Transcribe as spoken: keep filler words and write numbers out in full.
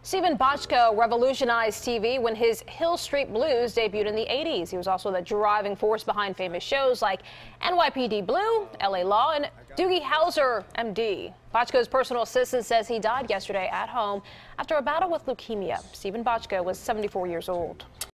Stephen Bochco revolutionized T V when his Hill Street Blues debuted in the eighties. He was also the driving force behind famous shows like N Y P D Blue, L A Law, and Doogie Howser, M D. Bochco's personal assistant says he died yesterday at home after a battle with leukemia. Stephen Bochco was seventy-four years old.